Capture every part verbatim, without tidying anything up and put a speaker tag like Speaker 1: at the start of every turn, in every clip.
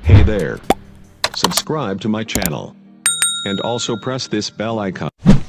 Speaker 1: Hey there. Subscribe to my channel. And also press this bell icon.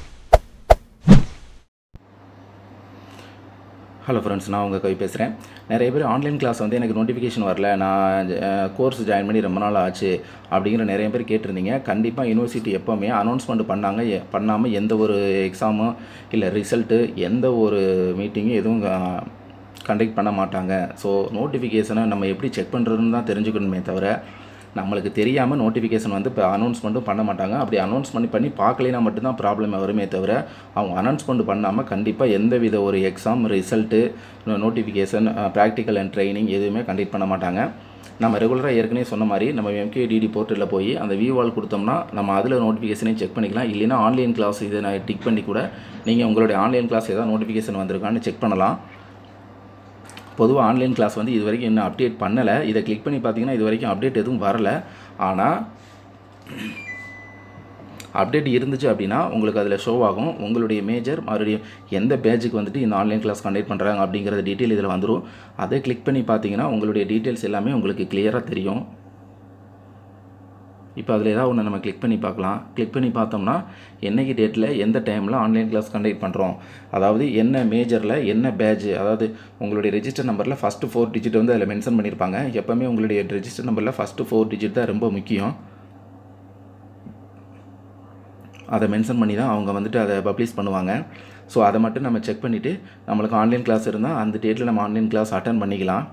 Speaker 2: Hello friends, நான் உங்க கவி பேசுறேன். நிறைய பேர் ஆன்லைன் கிளாஸ் வந்து எனக்கு நோட்டிஃபிகேஷன் வரல, நான் கோர்ஸ் ஜாயின் பண்ணி ரொம்ப நாள் ஆச்சு அப்படிங்கிற நிறைய பேர் கேட்டிருந்தீங்க. கண்டிப்பாக யூனிவர்சிட்டி எப்போவுமே அனௌன்ஸ்மெண்ட் பண்ணாங்க பண்ணாமல் எந்த ஒரு எக்ஸாமோ இல்லை ரிசல்ட்டு எந்த ஒரு மீட்டிங்கும் எதுவும் கண்டக்ட் பண்ண மாட்டாங்க. ஸோ நோட்டிஃபிகேஷனை நம்ம எப்படி செக் பண்ணுறதுன்னு தான் தெரிஞ்சுக்கணுமே தவிர நம்மளுக்கு தெரியாமல் நோட்டிஃபிகேஷன் வந்து இப்போ அனௌன்ஸ்மெண்ட்டும் பண்ண மாட்டாங்க. அப்படி அனௌன்ஸ்மெண்ட் பண்ணி பார்க்கலைன்னா மட்டும்தான் ப்ராப்ளம் வருமே தவிர அவங்க அனௌன்ஸ்மெண்ட் பண்ணாமல் கண்டிப்பாக எந்த வித ஒரு exam result notification practical and training எதுவுமே கண்டக்ட் பண்ண மாட்டாங்க. நம்ம ரெகுலராக ஏற்கனவே சொன்ன மாதிரி நம்ம எம்கேடிடி போர்ட்டலில் போய் அந்த வியூவால் கொடுத்தோம்னா நம்ம அதில் நோட்டிஃபிகேஷனையும் செக் பண்ணிக்கலாம். இல்லைன்னா ஆன்லைன் கிளாஸ் இதை நான் டிக் பண்ணி கூட நீங்கள் உங்களுடைய ஆன்லைன் கிளாஸ் ஏதாவது நோட்டிஃபிகேஷன் வந்திருக்கான்னு செக் பண்ணலாம். பொதுவாக ஆன்லைன் கிளாஸ் வந்து இது வரைக்கும் இன்னும் அப்டேட் பண்ணலை. இதை கிளிக் பண்ணி பார்த்தீங்கன்னா இது வரைக்கும் அப்டேட் எதுவும் வரலை. ஆனால் அப்டேட் இருந்துச்சு அப்படின்னா உங்களுக்கு அதில் ஷோ ஆகும். உங்களுடைய மேஜர் மறுபடியும் எந்த பேஜுக்கு வந்துட்டு இந்த ஆன்லைன் கிளாஸ் கண்டக்ட் பண்ணுறாங்க அப்படிங்கிற டீட்டெயில் இதில் வந்துடும். அதை கிளிக் பண்ணி பார்த்தீங்கன்னா உங்களுடைய டீட்டெயில்ஸ் எல்லாமே உங்களுக்கு கிளியராக தெரியும். இப்போ அதில் ஏதாவது ஒன்று நம்ம கிளிக் பண்ணி பார்க்கலாம். கிளிக் பண்ணி பார்த்தோம்னா என்னைக்கு டேட்டில் எந்த டைமில் ஆன்லைன் கிளாஸ் கண்டக்ட் பண்ணுறோம், அதாவது என்ன மேஜரில் என்ன பேட்ச், அதாவது உங்களுடைய ரெஜிஸ்டர் நம்பரில் ஃபஸ்ட்டு ஃபோர் டிஜிட் வந்து அதில் மென்ஷன் பண்ணியிருப்பாங்க. எப்போவுமே உங்களுடைய ரெஜிஸ்டர் நம்பரில் ஃபஸ்ட்டு ஃபோர் டிஜிட் தான் ரொம்ப முக்கியம். அதை மென்ஷன் பண்ணி தான் அவங்க வந்துட்டு அதை பப்ளிஷ் பண்ணுவாங்க. ஸோ அதை மட்டும் நம்ம செக் பண்ணிவிட்டு நம்மளுக்கு ஆன்லைன் கிளாஸ் இருந்தால் அந்த டேட்டில் நம்ம ஆன்லைன் கிளாஸ் அட்டன் பண்ணிக்கலாம்.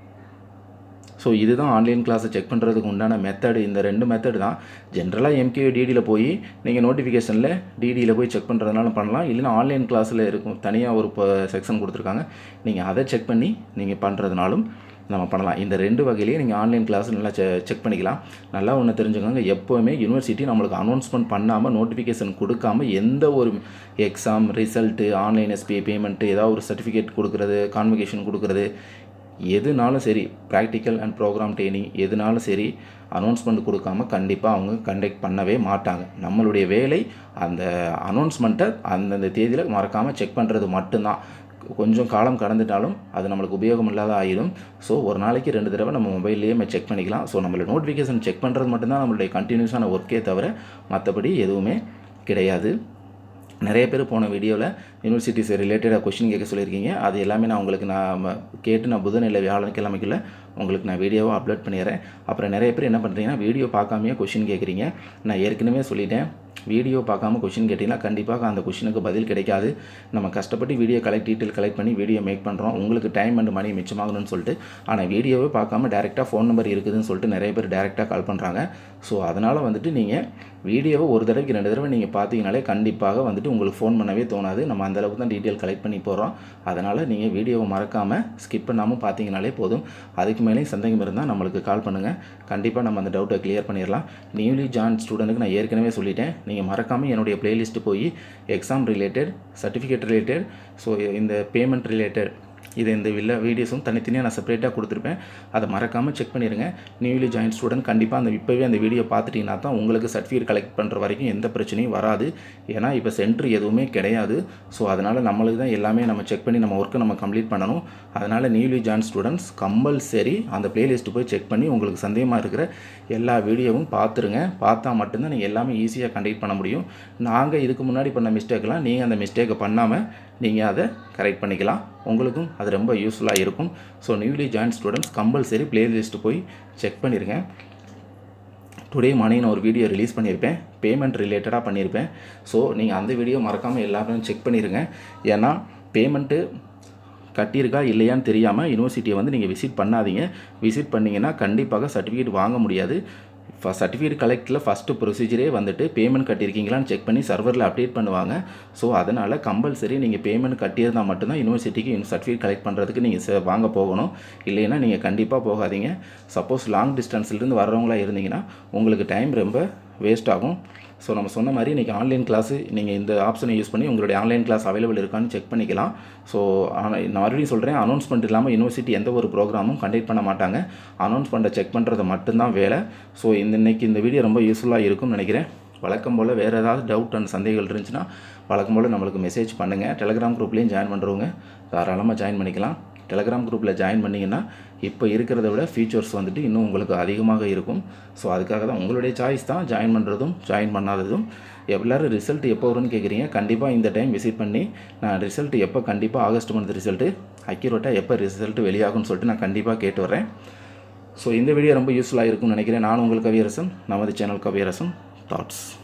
Speaker 2: ஸோ இதுதான் ஆன்லைன் கிளாஸை செக் பண்ணுறதுக்கு உண்டான மெத்தடு. இந்த ரெண்டு மெத்தடு தான். ஜென்ரலாக எம்கே டிடியில் போய் நீங்கள் நோட்டிஃபிகேஷனில் டிடியில் போய் செக் பண்ணுறதுனாலும் பண்ணலாம். இல்லைன்னா ஆன்லைன் கிளாஸில் இருக்கும் தனியாக ஒரு செக்ஷன் கொடுத்துருக்காங்க, நீங்கள் அதை செக் பண்ணி நீங்கள் பண்ணுறதுனாலும் நம்ம பண்ணலாம். இந்த ரெண்டு வகையிலேயே நீங்கள் ஆன்லைன் கிளாஸ் நல்லா செ செக் பண்ணிக்கலாம். நல்லா ஒன்று தெரிஞ்சுக்கோங்க, எப்போவுமே யூனிவர்சிட்டி நம்மளுக்கு அனௌன்ஸ்மெண்ட் பண்ணாமல் நோட்டிஃபிகேஷன் கொடுக்காமல் எந்த ஒரு exam result online SBI payment ஏதாவது ஒரு சர்டிஃபிகேட் கொடுக்குறது கான்வொகேஷன் கொடுக்குறது எதுனாலும் சரி, ப்ராக்டிக்கல் அண்ட் ப்ரோக்ராம் ட்ரைனிங் எதுனாலும் சரி அனௌன்ஸ்மெண்ட் கொடுக்காம கண்டிப்பாக அவங்க கண்டக்ட் பண்ணவே மாட்டாங்க. நம்மளுடைய வேலை அந்த அனௌன்ஸ்மெண்ட்டை அந்தந்த தேதியில் மறக்காமல் செக் பண்ணுறது மட்டும்தான். கொஞ்சம் காலம் கடந்துட்டாலும் அது நம்மளுக்கு உபயோகம் இல்லாத ஆகிடும். ஸோ ஒரு நாளைக்கு ரெண்டு தடவை நம்ம மொபைல்லையே நம்ம செக் பண்ணிக்கலாம். ஸோ நம்மளோட நோட்டிஃபிகேஷன் செக் பண்ணுறது மட்டும்தான் நம்மளுடைய கண்டினியூஸான ஒர்க்கே தவிர மற்றபடி எதுவுமே கிடையாது. நிறைய பேர் போன வீடியோவில் யூனிவர்சிட்டிஸ் ரிலேட்டடாக கொஷின் கேட்க சொல்லியிருக்கீங்க. அது எல்லாமே நான் உங்களுக்கு நான் கேட்டு நான் புதன் இல்லை வியாழக்கிழமைக்குள்ள உங்களுக்கு நான் வீடியோவை அப்லோட் பண்ணிடுறேன். அப்புறம் நிறைய பேர் என்ன பண்ணுறீங்கன்னா வீடியோ பார்க்காமையே கொஷின் கேட்குறீங்க. நான் ஏற்கனவே சொல்லிட்டேன், வீடியோ பார்க்காம கொஷின் கேட்டிங்கன்னா கண்டிப்பாக அந்த கொஷினுக்கு பதில் கிடைக்காது. நம்ம கஷ்டப்பட்டு வீடியோ கலெக்ட் டீட்டெயில் கலெக்ட் பண்ணி வீடியோ மேக் பண்ணுறோம் உங்களுக்கு டைம் அண்ட் மணி மிச்சமாகணும்னு சொல்லிட்டு. ஆனால் வீடியோவே பார்க்காம டேரெக்டாக ஃபோன் நம்பர் இருக்குதுன்னு சொல்லிட்டு நிறைய பேர் டேரெக்டாக கால் பண்ணுறாங்க. ஸோ அதனால் வந்துட்டு நீங்கள் வீடியோவை ஒரு தடவைக்கு ரெண்டு தடவை நீங்கள் பார்த்தீங்கனாலே கண்டிப்பாக வந்துட்டு உங்களுக்கு ஃபோன் பண்ணவே தோணாது. நம்ம அந்தளவுக்கு தான் டீட்டெயில் கலெக்ட் பண்ணி போகிறோம். அதனால் நீங்கள் வீடியோவை மறக்காமல் ஸ்கிப் பண்ணாமல் பார்த்தீங்கனாலே போதும். அதுக்கு மேலேயும் சந்தேகம் இருந்தால் நம்மளுக்கு கால் பண்ணுங்கள். கண்டிப்பாக நம்ம அந்த டவுட்டை கிளியர் பண்ணிடலாம். நியூலி ஜாயின் ஸ்டூடெண்ட்டுக்கு நான் ஏற்கனவே சொல்லிட்டேன், நீங்கள் மறக்காமல் என்னுடைய பிளேலிஸ்ட்டு போய் exam related, certificate related, so இந்த பேமெண்ட் ரிலேட்டட் இது இந்த வில்ல வீடியோஸும் தனித்தனியாக நான் செப்பரேட்டாக கொடுத்துருப்பேன். அதை மறக்காமல் செக் பண்ணிடுங்க. நியூலி ஜாயின் ஸ்டூடெண்ட் கண்டிப்பாக அந்த இப்போவே அந்த வீடியோ பார்த்துட்டிங்கன்னா தான் உங்களுக்கு சர்டிஃபிகேட் கலெக்ட் பண்ணுற வரைக்கும் எந்த பிரச்சனையும் வராது. ஏன்னா இப்போ சென்டர் எதுவுமே கிடையாது. ஸோ அதனால் நம்மளுக்கு தான் எல்லாமே நம்ம செக் பண்ணி நம்ம ஒர்க்கை நம்ம கம்ப்ளீட் பண்ணணும். அதனால் நியூலி ஜாயின் ஸ்டூடெண்ட்ஸ் கம்பல்சரி அந்த பிளேலிஸ்ட்டு போய் செக் பண்ணி உங்களுக்கு சந்தேகமாக இருக்கிற எல்லா வீடியோவும் பார்த்துருங்க. பார்த்தா மட்டும்தான் நீங்கள் எல்லாமே ஈஸியாக கண்டக்ட் பண்ண முடியும். நாங்கள் இதுக்கு முன்னாடி பண்ண மிஸ்டேக்கெலாம் நீங்கள் அந்த மிஸ்டேக்கை பண்ணாமல் நீங்கள் அதை கரெக்ட் பண்ணிக்கலாம். உங்களுக்கும் அது ரொம்ப யூஸ்ஃபுல்லாக இருக்கும். So newly join students compulsory playlist போய் செக் பண்ணிடுங்க. டுடே மார்னிங் நான் ஒரு வீடியோ ரிலீஸ் பண்ணியிருப்பேன், பேமெண்ட் ரிலேட்டடாக பண்ணியிருப்பேன். ஸோ நீங்கள் அந்த வீடியோ மறக்காமல் எல்லாரும் செக் பண்ணிடுங்க. ஏன்னா பேமெண்ட்டு கட்டியிருக்கா இல்லையான்னு தெரியாமல் யூனிவர்சிட்டியை வந்து நீங்கள் விசிட் பண்ணாதீங்க. விசிட் பண்ணிங்கன்னா கண்டிப்பாக சர்டிஃபிகேட் வாங்க முடியாது. சர்டிஃபிகேட் கலெக்டில் ஃபஸ்ட்டு ப்ரொசீஜரே வந்துட்டு பேமெண்ட் கட்டியிருக்கீங்களான்னு செக் பண்ணி சர்வரில் அப்டேட் பண்ணுவாங்க. ஸோ அதனால் கம்பல்சரி நீங்கள் பேமெண்ட் கட்டியிருந்தால் மட்டும்தான் யூனிவர்சிட்டிக்கு சர்டிஃபிகேட் கலெக்ட் பண்ணுறதுக்கு நீங்கள் வாங்க போகணும். இல்லைன்னா நீங்கள் கண்டிப்பாக போகாதீங்க. சப்போஸ் லாங் டிஸ்டன்ஸ்லேருந்து வர்றவங்களா இருந்தீங்கன்னா உங்களுக்கு டைம் ரொம்ப வேஸ்ட் ஆகும். ஸோ நம்ம சொன்ன மாதிரி இன்றைக்கி ஆன்லைன் கிளாஸு நீங்கள் இந்த ஆப்ஷனை யூஸ் பண்ணி உங்களுடைய ஆன்லைன் கிளாஸ் அவைலபிள் இருக்கான்னு செக் பண்ணிக்கலாம். ஸோ ஆனால் நான் மறுபடியும் சொல்கிறேன், அனௌன்ஸ்மெண்ட் இல்லாமல் யூனிவர்சிட்டி எந்த ஒரு ப்ரோக்ராமும் கண்டக்ட் பண்ண மாட்டாங்க. அனௌன்ஸ்மெண்ட்டை செக் பண்ணுறது மட்டும்தான் வேலை. ஸோ இந்த இன்றைக்கி இந்த வீடியோ ரொம்ப யூஸ்ஃபுல்லாக இருக்கும்னு நினைக்கிறேன். வழக்கம் போல் வேறு ஏதாவது டவுட் அண்ட் சந்தேகங்கள் இருந்துச்சுன்னா வழக்கம் போல் நம்மளுக்கு மெசேஜ் பண்ணுங்கள். டெலிகிராம் குரூப்லேயும் ஜாயின் பண்ணுறவங்க தாராளமாக ஜாயின் பண்ணிக்கலாம். டெலிகிராம் குரூப்பில் ஜாயின் பண்ணிங்கன்னா இப்போ இருக்கிறத விட ஃபீச்சர்ஸ் வந்துட்டு இன்னும் உங்களுக்கு அதிகமாக இருக்கும். ஸோ அதுக்காக தான் உங்களுடைய சாய்ஸ் தான் ஜாயின் பண்ணுறதும் ஜாயின் பண்ணாததும். எல்லோரும் ரிசல்ட் எப்போ வரும்னு கேட்குறீங்க. கண்டிப்பாக இந்த டைம் விசிட் பண்ணி நான் ரிசல்ட் எப்போ கண்டிப்பாக ஆகஸ்ட் மந்த் ரிசல்ட்டு அக்யூரேட்டாக எப்போ ரிசல்ட் வெளியாகும்னு சொல்லிட்டு நான் கண்டிப்பாக கேட்டு வரேன். ஸோ இந்த வீடியோ ரொம்ப யூஸ்ஃபுல்லாக இருக்கும்னு நினைக்கிறேன். நான் உங்கள் கவியரசன், நமது சேனல் கவியரசன் தாட்ஸ்.